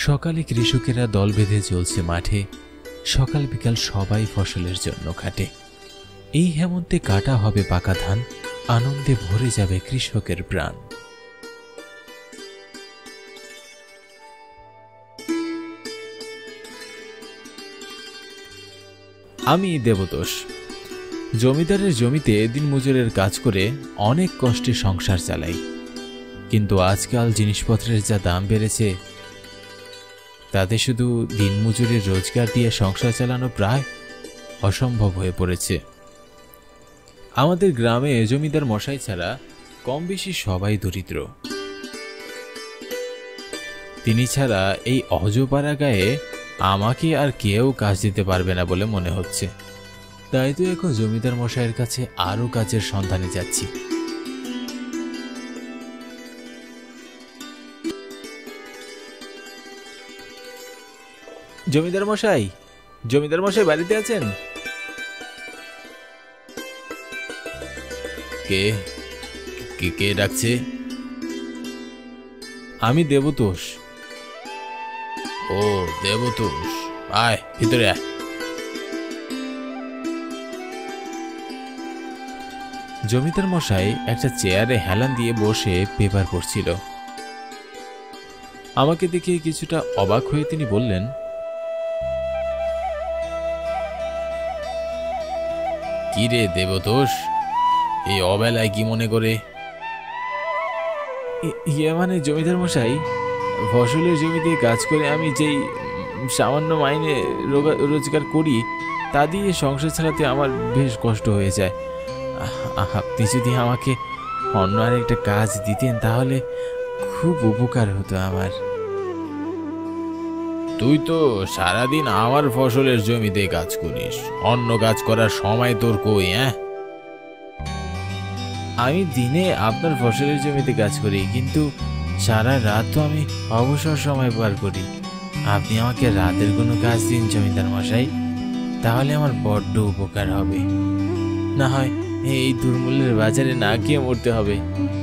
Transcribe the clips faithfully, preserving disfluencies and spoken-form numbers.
সকালে কৃষকেরা দল বেঁধে চলছে মাঠে, সকাল বিকাল সবাই ফসলের জন্য খাটে। এই হেমন্তে কাটা হবে পাকা ধান, আনন্দে ভরে যাবে কৃষকের প্রাণ। আমি দেবতোষ, জমিদারের জমিতে দিনমজুরের কাজ করে অনেক কষ্টে সংসার চালাই। কিন্তু আজকাল জিনিসপত্রের যা দাম বেড়েছে, তাতে শুধু দিনমজুরের রোজগার দিয়ে সংসার চালানো প্রায় অসম্ভব হয়ে পড়েছে। আমাদের গ্রামে জমিদার মশাই ছাড়া কম বেশি সবাই দরিদ্র। তিনি ছাড়া এই অজপাড়া গায়ে আমাকে আর কেউ কাজ দিতে পারবে না বলে মনে হচ্ছে। তাই তো এখন জমিদার মশাইয়ের কাছে আরো কাজের সন্ধানে যাচ্ছি। জমিদার মশাই, জমিদার মশাই বাড়িতে আছেন? কে কে কে ডাকছে? আমি দেবতোষ। ও দেবতোষ, আয় ভিতরে আয়। জমিদার মশাই একটা চেয়ারে হেলান দিয়ে বসে পেপার পড়ছিল। আমাকে দেখে কিছুটা অবাক হয়ে তিনি বললেন, কি রে দেবতোষ, এই অবেলায় কি মনে করে? ইয়ে মানে জমিদার মশাই, ফসলের জমিতে কাজ করে আমি যেই সামান্য মাইনে রোজগার করি, তা দিয়ে সংসার চালাতে আমার বেশ কষ্ট হয়ে যায়। আপনি যদি আমাকে অন্য আর একটা কাজ দিতেন তাহলে খুব উপকার হতো আমার। তুই তো সারাদিন আমার ফসলের জমিতে কাজ করিস, অন্য কাজ করার সময় তোর কই? হ্যাঁ, আমি দিনে আপনার ফসলের জমিতে কাজ করি, কিন্তু সারা রাত তো আমি অবসর সময় পার করি। আপনি আমাকে রাতের কোনো কাজ দিন জমিদার মশাই, তাহলে আমার বড্ড উপকার হবে। না হয় এই দুর্মূল্যের বাজারে না গিয়ে মরতে হবে।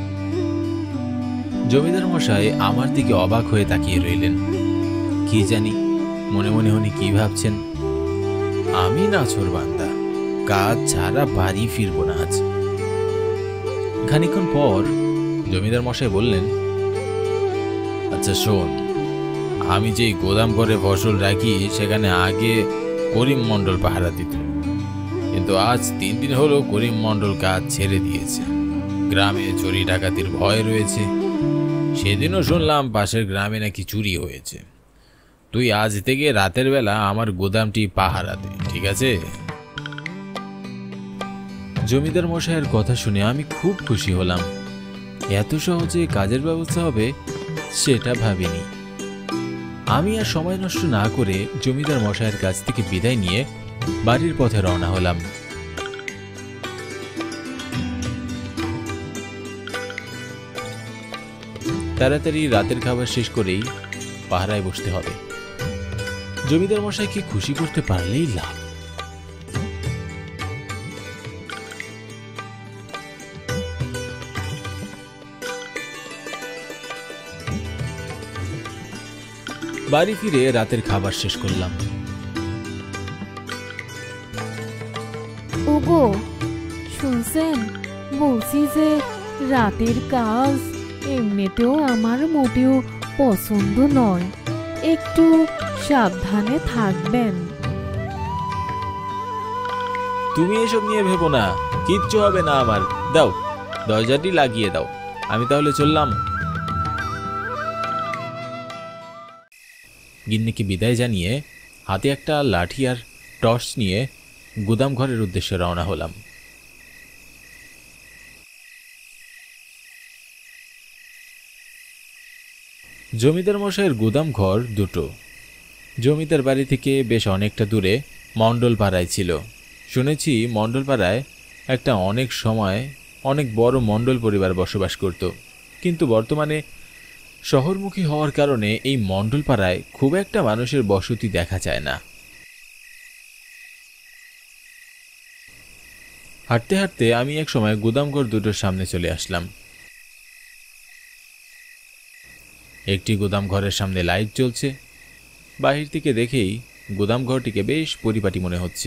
জমিদার মশাই আমার দিকে অবাক হয়ে তাকিয়ে রইলেন। কি জানি মনে মনে উনি কি ভাবছেন। আমি নাছোড় বান্দা, কাজ ছাড়া বাড়ি ফিরবো না আজ। খানিকক্ষণ পর জমিদার মশাই বললেন, আচ্ছা শোন, আমি যেই গোদাম করে ফসল রাখি সেখানে আগে করিম মণ্ডল পাহারা দিত, কিন্তু আজ তিন দিন হলো করিম মণ্ডল কাজ ছেড়ে দিয়েছে। গ্রামে চুরি ডাকাতির ভয় রয়েছে। সেদিনও শুনলাম পাশের গ্রামে নাকি চুরি হয়েছে। তুই আজ থেকে রাতের বেলা আমার গোদামটি পাহারা দে, ঠিক আছে? জমিদার মশাইয়ের কথা শুনে আমি খুব খুশি হলাম। এত সহজে কাজের ব্যবস্থা হবে সেটা ভাবিনি। আমি আর সময় নষ্ট না করে জমিদার মশাইয়ের কাছ থেকে বিদায় নিয়ে বাড়ির পথে রওনা হলাম। তাড়াতাড়ি রাতের খাবার শেষ করেই পাহারায় বসতে হবে। জমিদার মশাইকে খুশি করতে পারলেই লাভ। বাড়ি ফিরে রাতের খাবার শেষ করলাম। ওগো শুনছেন, বলছি যে রাতের কাজ এমনিতেও আমার মোটেও পছন্দ নয়, একটু সাবধানে থাকবেন। তুমি এসব নিয়ে ভেবো না, কিচ্ছু হবে না আমার। দাও, দরজাটি লাগিয়ে দাও, আমি তাহলে চললাম। গিন্নিকে বিদায় জানিয়ে হাতে একটা লাঠি আর টর্চ নিয়ে গুদাম ঘরের উদ্দেশ্যে রওনা হলাম। জমিদার মশাইয়ের গুদাম ঘর দুটো। জমিদার বাড়ি থেকে বেশ অনেকটা দূরে মণ্ডল পাড়ায় ছিল। শুনেছি মণ্ডল পাড়ায় একটা অনেক সময় অনেক বড় মণ্ডল পরিবার বসবাস করত, কিন্তু বর্তমানে শহরমুখী হওয়ার কারণে এই মণ্ডল পাড়ায় খুব একটা মানুষের বসতি দেখা যায় না। হাঁটতে হাঁটতে আমি এক সময় গুদামঘর দুটোর সামনে চলে আসলাম। একটি গুদাম ঘরের সামনে লাইট জ্বলছে, বাহির থেকে দেখেই গুদামঘরটিকে বেশ পরিপাটি মনে হচ্ছে।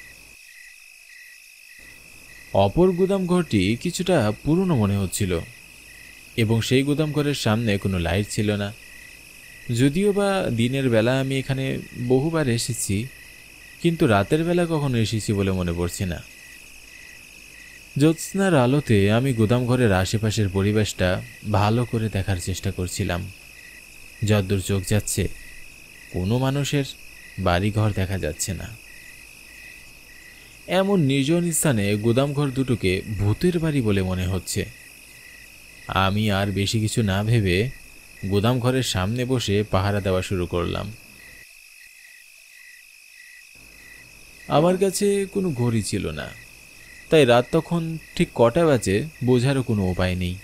অপর গুদামঘরটি কিছুটা পুরনো মনে হচ্ছিল এবং সেই গুদামঘরের সামনে কোনো লাইট ছিল না। যদিও বা দিনের বেলা আমি এখানে বহুবার এসেছি, কিন্তু রাতের বেলা কখনো এসেছি বলে মনে পড়ছে না। জ্যোৎস্নার আলোতে আমি গুদামঘরের আশেপাশের পরিবেশটা ভালো করে দেখার চেষ্টা করছিলাম। যতদূর চোখ যাচ্ছে কোনো মানুষের বাড়িঘর দেখা যাচ্ছে না। এমন নির্জন স্থানে গুদামঘর দুটোকে ভূতের বাড়ি বলে মনে হচ্ছে। আমি আর বেশি কিছু না ভেবে গুদামঘরের সামনে বসে পাহারা দেওয়া শুরু করলাম। আমার কাছে কোনো ঘড়ি ছিল না, তাই রাত তখন ঠিক কটা বাজে বোঝারও কোনো উপায় নেই।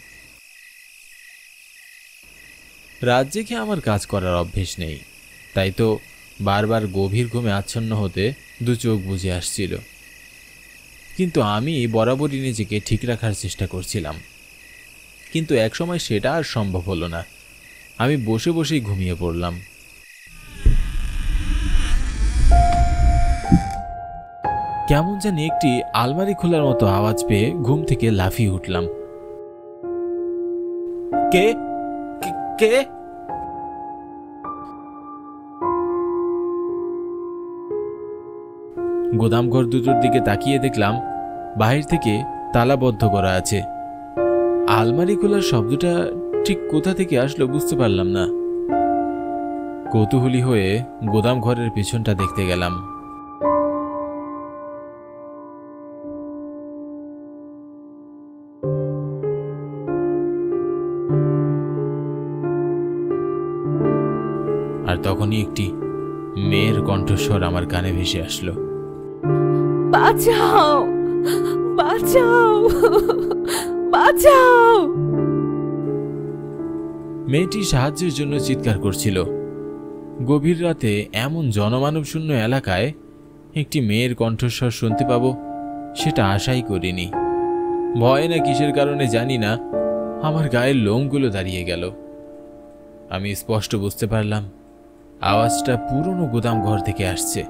রাত জেগে আমার কাজ করার অভ্যেস নেই, তাই তো বারবার গভীর ঘুমে আচ্ছন্ন হতে দু চোখ বুজে আসছিল। কিন্তু আমি বরাবরই নিজেকে ঠিক রাখার চেষ্টা করছিলাম, কিন্তু একসময় সেটা আর সম্ভব হলো না। আমি বসে বসেই ঘুমিয়ে পড়লাম। কেমন জানি একটি আলমারি খোলার মতো আওয়াজ পেয়ে ঘুম থেকে লাফিয়ে উঠলাম। কে কে গোদামঘর দুটোর দিকে তাকিয়ে দেখলাম বাহির থেকে তালাবদ্ধ করা আছে। আলমারি খোলার শব্দটা ঠিক কোথা থেকে আসলো বুঝতে পারলাম না। কৌতূহলী হয়ে গোদামঘরের পিছনটা দেখতে গেলাম। আর তখনই একটি মেয়ের কণ্ঠস্বর আমার কানে ভেসে আসলো, বাঁচাও, বাঁচাও, বাঁচাও। মেয়েটি সাহায্যের জন্য চিৎকার করছিল। গভীর রাতে এমন জনমানব শূন্য এলাকায় একটি মেয়ের কণ্ঠস্বর শুনতে পাবো সেটা আশাই করিনি। ভয় না কিসের কারণে জানি না, আমার গায়ের লোমগুলো দাঁড়িয়ে গেল। আমি স্পষ্ট বুঝতে পারলাম আওয়াজটা পুরনো গুদাম ঘর থেকে আসছে।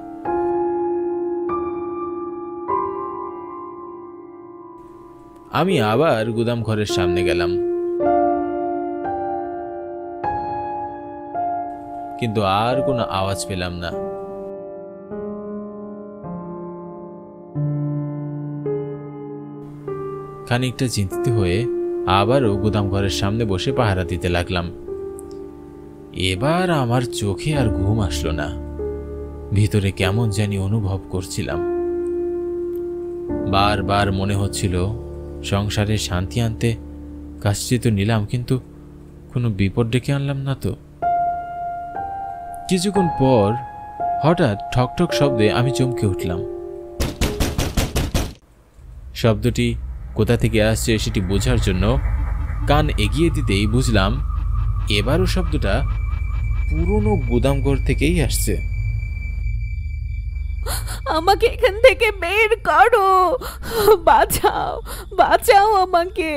আমি আবার গুদাম ঘরের সামনে গেলাম, কিন্তু আর কোনো আওয়াজ পেলাম না। খানিকটা চিন্তিত হয়ে আবারও গুদাম ঘরের সামনে বসে পাহারা দিতে লাগলাম। এবার আমার চোখে আর ঘুম আসলো না, ভিতরে কেমন জানি অনুভব করছিলাম। বারবার মনে হচ্ছিল সংসারে শান্তি আনতে কাজটি তো নিলাম, কিন্তু কোনো বিপদ ডেকে আনলাম না তো। কিছুক্ষণ পর হঠাৎ ঠকঠক শব্দে আমি চমকে উঠলাম। শব্দটি কোথা থেকে আসছে সেটি বোঝার জন্য কান এগিয়ে দিতেই বুঝলাম এবারও শব্দটা পুরনো গুদামঘর থেকেই আসছে। আমাকে এখান থেকে বের করো, বাঁচাও, বাঁচাও আমাকে।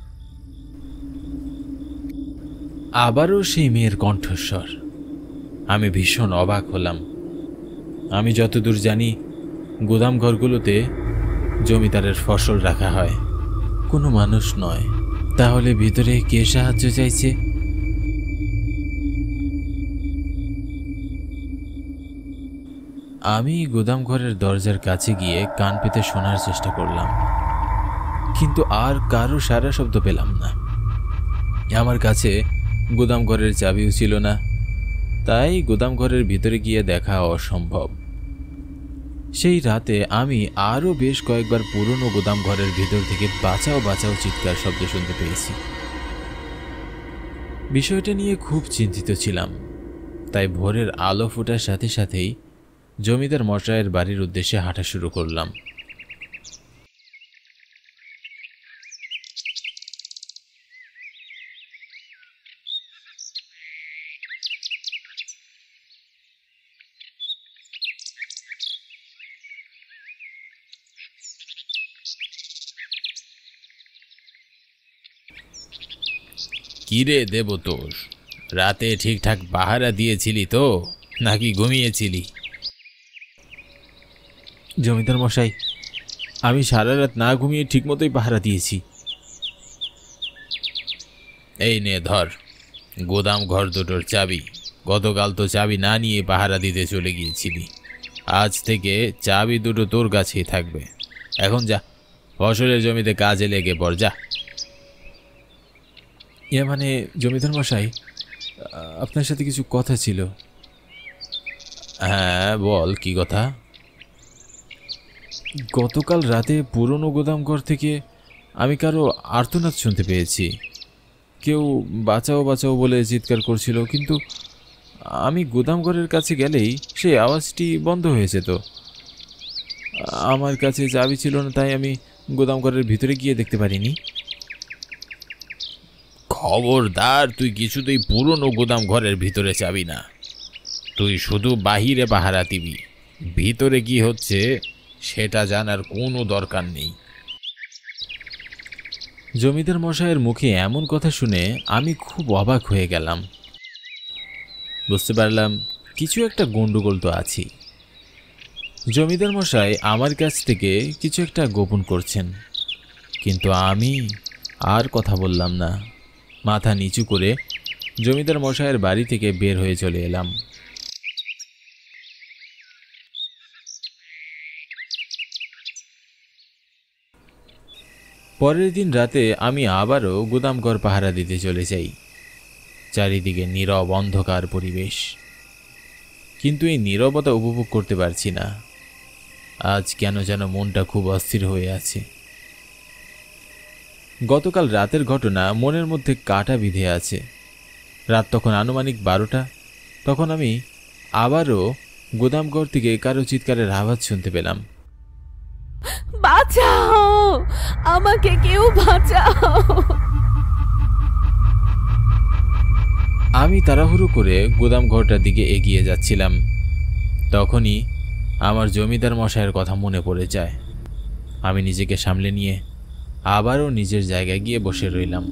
আবারও সেই মেয়ের কণ্ঠস্বর। আমি ভীষণ অবাক হলাম। আমি যতদূর জানি গুদামঘরগুলোতে জমিদারের ফসল রাখা হয়, কোনো মানুষ নয়। তাহলে ভিতরে কে সাহায্য চাইছে? আমি গুদামঘরের দরজার কাছে গিয়ে কান পেতে শোনার চেষ্টা করলাম, কিন্তু আর কারো সারা শব্দ পেলাম না। আমার কাছে গুদামঘরের চাবিও ছিল না, তাই গুদামঘরের ভিতরে গিয়ে দেখা অসম্ভব। সেই রাতে আমি আরও বেশ কয়েকবার পুরনো গুদামঘরের ভিতর থেকে বাঁচাও বাঁচাও চিৎকার শব্দ শুনতে পেয়েছি। বিষয়টা নিয়ে খুব চিন্তিত ছিলাম, তাই ভোরের আলো ফোটার সাথে সাথেই জমিদার মশাইয়ের বাড়ির উদ্দেশ্যে হাঁটা শুরু করলাম। কিরে দেবতোষ, রাতে ঠিকঠাক পাহারা দিয়েছিলি তো? নাকি ঘুমিয়েছিলি? জমিদার মশাই, আমি সারা রাত না ঘুমিয়ে ঠিকমতোই পাহারা দিয়েছি। এই নে ধর গোদাম ঘর দুটোর চাবি। গতকাল তো চাবি না নিয়ে পাহারা দিতে চলে গিয়েছিলি, আজ থেকে চাবি দুটো তোর কাছেই থাকবে। এখন যা, ফসলের জমিতে কাজে লেগে পড়, যা। ইয়ে মানে জমিদার মশাই, আপনার সাথে কিছু কথা ছিল। হ্যাঁ বল, কি কথা? গতকাল রাতে পুরনো গোদামঘর থেকে আমি কারো আর্তনাদ শুনতে পেয়েছি। কেউ বাঁচাও বাঁচাও বলে চিৎকার করছিল, কিন্তু আমি গোদামঘরের কাছে গেলেই সেই আওয়াজটি বন্ধ হয়েছে। তো আমার কাছে চাবি ছিল না, তাই আমি গোদামঘরের ভিতরে গিয়ে দেখতে পারিনি। খবরদার, তুই কিছুতেই পুরনো গোদাম ঘরের ভিতরে যাবি না। তুই শুধু বাহিরে পাহারা দিবি, ভিতরে কি হচ্ছে সেটা জানার কোনো দরকার নেই। জমিদার মশাইয়ের মুখে এমন কথা শুনে আমি খুব অবাক হয়ে গেলাম। বুঝতে পারলাম কিছু একটা গন্ডগোল তো আছেই। জমিদার মশাই আমার কাছ থেকে কিছু একটা গোপন করছেন, কিন্তু আমি আর কথা বললাম না। মাথা নিচু করে জমিদার মশাইয়ের বাড়ি থেকে বের হয়ে চলে এলাম। পরের দিন রাতে আমি আবারও গুদামঘর পাহারা দিতে চলে যাই। চারিদিকে নীরব অন্ধকার পরিবেশ, কিন্তু এই নীরবতা উপভোগ করতে পারছি না। আজ কেন যেন মনটা খুব অস্থির হয়ে আছে। গতকাল রাতের ঘটনা মনের মধ্যে কাটা বিঁধে আছে। রাত তখন আনুমানিক বারোটা। তখন আমি আবারও গোদামঘর থেকে কারো চিৎকারের আওয়াজ শুনতে পেলাম। বাঁচাও, আমাকে কেউ বাঁচাও। আমি তাড়াহুড়ো করে গোদামঘরটার দিকে এগিয়ে যাচ্ছিলাম। তখনই আমার জমিদার মশাইয়ের কথা মনে পড়ে যায়। আমি নিজেকে সামলে নিয়ে আবারও নিজের জায়গায় গিয়ে বসে রইলাম।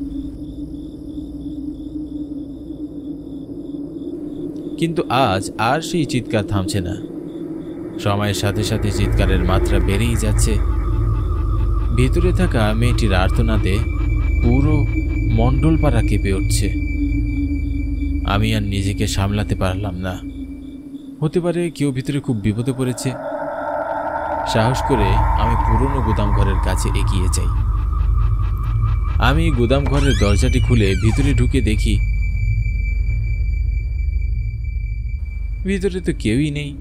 কিন্তু আজ আর সেই চিৎকার থামছে না। সময়ের সাথে সাথে চিৎকারের মাত্রা বেড়েই যাচ্ছে। ভিতরে থাকা মেয়েটির আর্তনাদে পুরো মণ্ডলপাড়া কেঁপে উঠছে। আমি আর নিজেকে সামলাতে পারলাম না। হতে পারে কেউ ভিতরে খুব বিপদে পড়েছে। সাহস করে আমি পুরনো গুদামঘরের কাছে এগিয়ে যাই। আমি গুদামঘরের দরজাটি খুলে ভিতরে ঢুকে দেখি ভিতরে তো কেউই নেই।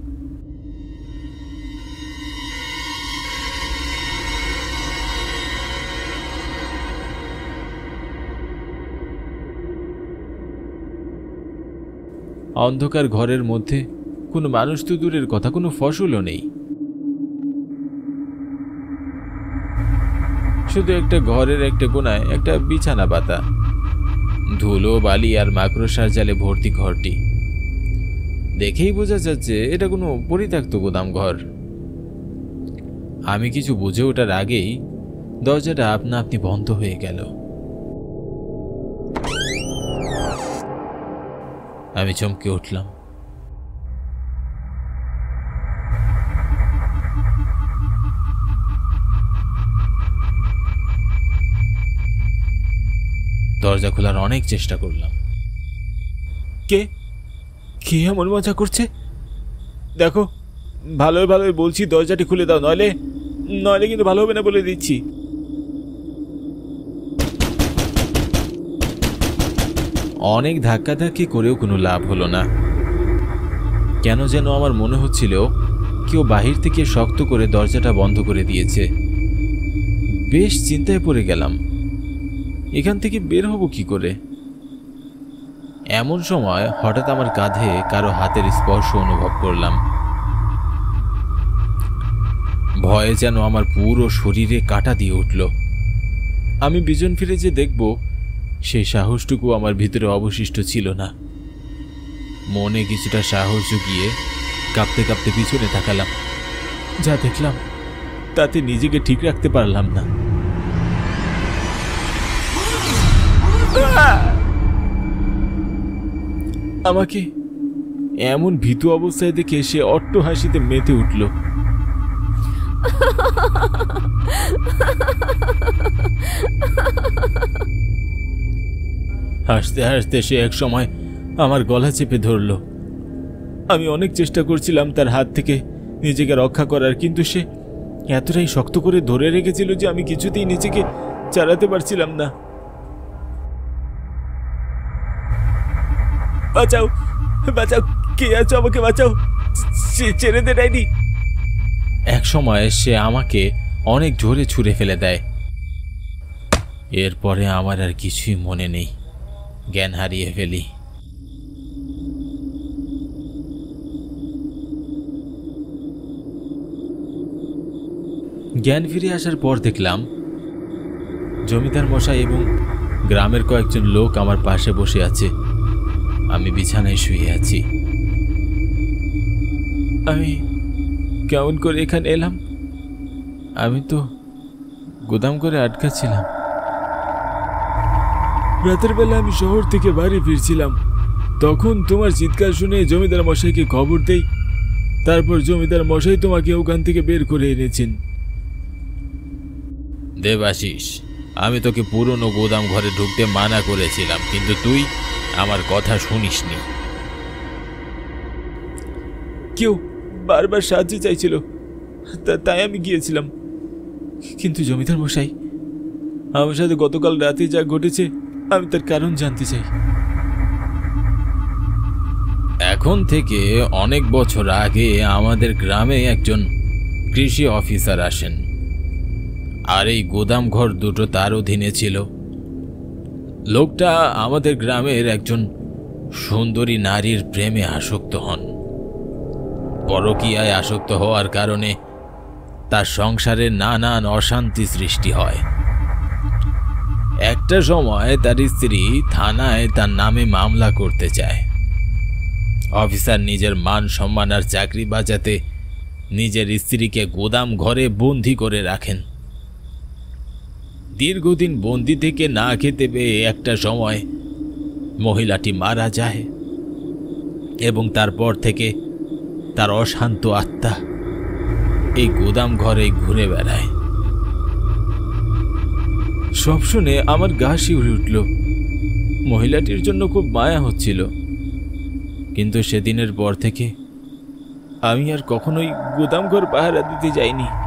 অন্ধকার ঘরের মধ্যে কোনো মানুষ তো দূরের কথা, কোনো ফসলও নেই। শুধু একটা ঘরের একটা কোনায় একটা বিছানা পাতা, ধুলো বালি আর মাকড়সার জালে ভর্তি ঘরটি। দেখেই বোঝা যাচ্ছে এটা কোনো পরিত্যক্ত গোদাম ঘর। আমি কিছু বুঝে ওঠার আগেই দরজাটা আপনা আপনি বন্ধ হয়ে গেল। আমি চমকে উঠলাম। দরজা খোলার অনেক চেষ্টা করলাম। কে কে এমন মজা করছে? দেখো, ভালোই ভালোই বলছি দরজাটি খুলে দাও, নইলে নইলে কিন্তু ভালো হবে না বলে দিচ্ছি। অনেক ধাক্কাধাক্কি করেও কোনো লাভ হলো না। কেন যেন আমার মনে হচ্ছিল কেউ বাহির থেকে শক্ত করে দরজাটা বন্ধ করে দিয়েছে। বেশ চিন্তায় পড়ে গেলাম, এখান থেকে বের হব কি করে। এমন সময় হঠাৎ আমার কাঁধে কারো হাতের স্পর্শ অনুভব করলাম। ভয়ে যেন আমার পুরো শরীরে কাঁটা দিয়ে উঠল। আমি পিছন ফিরে যে দেখব, সেই সাহসটুকু আমার ভিতরে অবশিষ্ট ছিল না। মনে কিছুটা সাহস জুগিয়ে কাঁপতে কাঁপতে পিছনে তাকালাম। যা দেখলাম তাতে নিজেকে ঠিক রাখতে পারলাম না। আমাকে এমন ভীতু অবস্থায় দেখে সে অট্ট হাসিতে মেতে উঠল। হাসতে হাসতে সে এক সময় আমার গলা চেপে ধরল। আমি অনেক চেষ্টা করছিলাম তার হাত থেকে নিজেকে রক্ষা করার, কিন্তু সে এতটাই শক্ত করে ধরে রেখেছিল যে আমি কিছুতেই নিজেকে চালাতে পারছিলাম না। বাঁচাও, বাঁচাও, কে আছো, আমাকে বাঁচাও, ছেড়ে দে ডাইনি। এক সময় সে আমাকে অনেক জোরে ছুঁড়ে ফেলে দেয়। এরপরে আমার আর কিছুই মনে নেই, জ্ঞান হারিয়ে ফেলি। জ্ঞান ফিরে আসার পর দেখলাম জমিদার মশাই এবং গ্রামের কয়েকজন লোক আমার পাশে বসে আছে। আমি বিছানায় শুয়ে আছি। আমি কেমন করে এখানে এলাম? আমি তো গোদাম করে আটকা ছিলাম। রাতের বেলা আমি শহর থেকে বাড়ি ফিরছিলাম, তখন তোমার চিৎকার শুনে জমিদার মশাইকে খবর দেই। তারপর জমিদার মশাই তোমাকে ওখান থেকে বের করে এনেছেন। দেবাশিস, আমি তোকে পুরনো গোদাম ঘরে ঢুকতে মানা করেছিলাম, কিন্তু তুই আমার কথা শুনিসনি। কেউ বারবার সাহায্য চাইছিল, তাই আমি গিয়েছিলাম। কিন্তু জমিদার মশাই, আমার সাথে গতকাল রাতে যা ঘটেছে আমি তার কারণ জানতে চাই। এখন থেকে অনেক বছর আগে আমাদের গ্রামে একজন কৃষি অফিসার আসেন, আর এই গোদাম ঘর দুটো তার অধীনে ছিল। লোকটা আমাদের গ্রামের একজন সুন্দরী নারীর প্রেমে আসক্ত হন। পরকীয়ায় আসক্ত হওয়ার কারণে তার সংসারে নানান অশান্তি সৃষ্টি হয়। একটা সময় তার স্ত্রী থানায় তার নামে মামলা করতে চায়। অফিসার নিজের মান সম্মান আর চাকরি বাঁচাতে নিজের স্ত্রীকে গোদাম ঘরে বন্দি করে রাখেন। দীর্ঘদিন বন্দি থেকে না খেতে পেয়ে একটা সময় মহিলাটি মারা যায়, এবং তারপর থেকে তার অশান্ত আত্মা এই গোদাম ঘরে ঘুরে বেড়ায়। সব শুনে আমার গা শিউরে উঠল। মহিলাটির জন্য খুব মায়া হচ্ছিল, কিন্তু সেদিনের পর থেকে আমি আর কখনোই গোদাম ঘর পাহারা দিতে যাইনি।